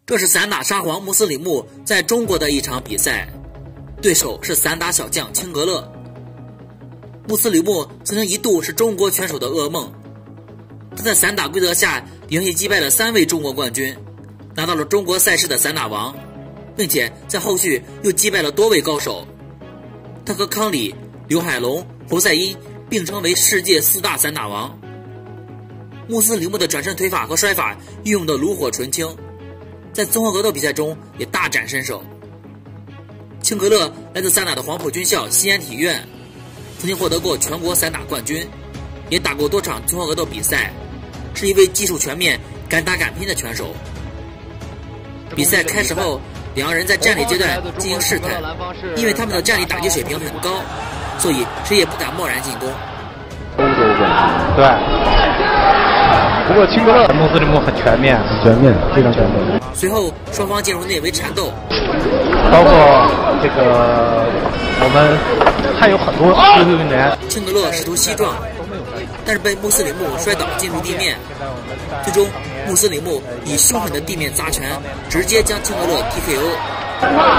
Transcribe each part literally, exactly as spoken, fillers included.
这是散打沙皇穆斯里木在中国的一场比赛，对手是散打小将青格勒。穆斯里木曾经一度是中国拳手的噩梦，他在散打规则下连续击败了三位中国冠军，拿到了中国赛事的散打王，并且在后续又击败了多位高手。他和康里、刘海龙、胡赛因并称为世界四大散打王。穆斯里木的转身腿法和摔法运用的炉火纯青，在综合格斗比赛中也大展身手。青格勒来自散打的黄埔军校西安体院，曾经获得过全国散打冠军，也打过多场综合格斗比赛，是一位技术全面、敢打敢拼的拳手。比赛开始后，两人在站立阶段进行试探，因为他们的站立打击水平很高，所以谁也不敢贸然进攻。 对。不过青格勒穆斯里木很全面， 很全面，非常全面。 随后双方进入内围缠斗， 包括这个我们还有很多优秀运动员。 青格勒试图膝撞，但是被穆斯里木摔倒进入地面，最终穆斯里木以凶狠的地面砸拳直接将青格勒 T K O。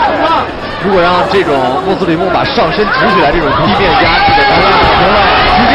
如果让这种穆斯里木把上身直起来，这种地面压制的，直接